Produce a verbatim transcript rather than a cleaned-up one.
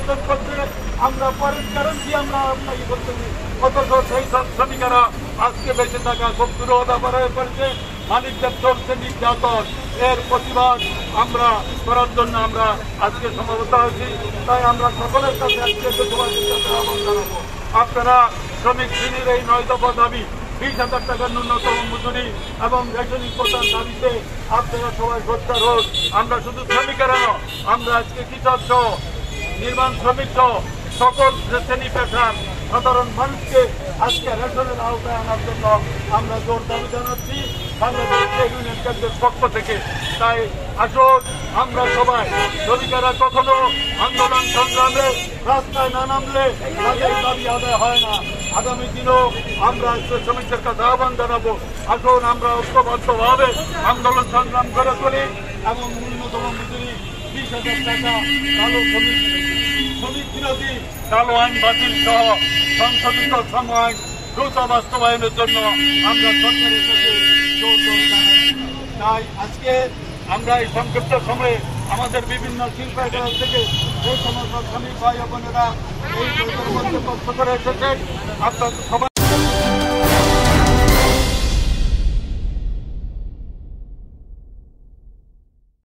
আবেদন করছে, আমরা পরের কারণ কি আমরা আপনাকে করতেছি, অথচ সেই সব শ্রমিকেরা আজকে বেঁচে থাকা খুব দুরূহতা হয়ে পড়ছে। মালিকদের চলছে নির্যাতন, এর প্রতিবাদ আমরা করার জন্য আমরা আজকে সমবেত হয়েছি। তাই আমরা সকলের কাছে আজকে দেশবাসীর কাছে আহ্বান জানাবো, আপনারা শ্রমিক শ্রেণীর এই নয় দফা দাবি, বিশ হাজার টাকার ন্যূনতম মজুরি এবং রেশনিং কোটার দাবিতে আপনারা সবাই সোচ্চার হোক। আমরা শুধু শ্রমিকেরা নয়, আমরা আজকে কৃষক সহ, নির্মাণ শ্রমিক সহ সকল শ্রেণী পেশার সাধারণ মানুষকে আজকে রেশনের আওতায় আনার জন্য আমরা জোর দাবি জানাচ্ছি বাংলাদেশ ট্রেড ইউনিয়ন কেন্দ্রের পক্ষ থেকে। তাই আসুন আমরা সবাই, শ্রমিকেরা কখনো আন্দোলন সংগ্রামে রাস্তায় না নামলে তাদের দাবি আদায় হয় না। আগামী দিনেও আমরা আজকে শ্রমিকদের কাছে আহ্বান জানাবো, আসুন আমরা ঐক্যবদ্ধভাবে আন্দোলন সংগ্রাম করে তুলি এবং ন্যূনতম মজুরি বিশ হাজার টাকা কালো শ্রমিক শ্রমিক বিরোধী কালো আইন বাতিল সহ সংশোধিত শ্রম আইন দ্রুত বাস্তবায়নের জন্য আমরা সরকারের কাছে জোর জোর জানাই। তাই আজকে আমরা এই সংক্ষিপ্ত সময়ে আমাদের বিভিন্ন শিল্পায়তন থেকে এই সমস্ত শ্রমিক ভাই বোনেরা এই মধ্যে কষ্ট করে এসেছেন, আপনার সবাই